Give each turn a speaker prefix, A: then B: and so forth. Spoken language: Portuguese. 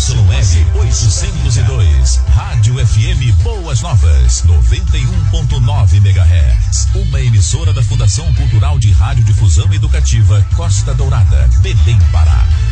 A: ZYL 802, Rádio FM Boas Novas, 91.9 MHz. Uma emissora da Fundação Cultural de Radiodifusão Educativa Costa Dourada, Belém, Pará.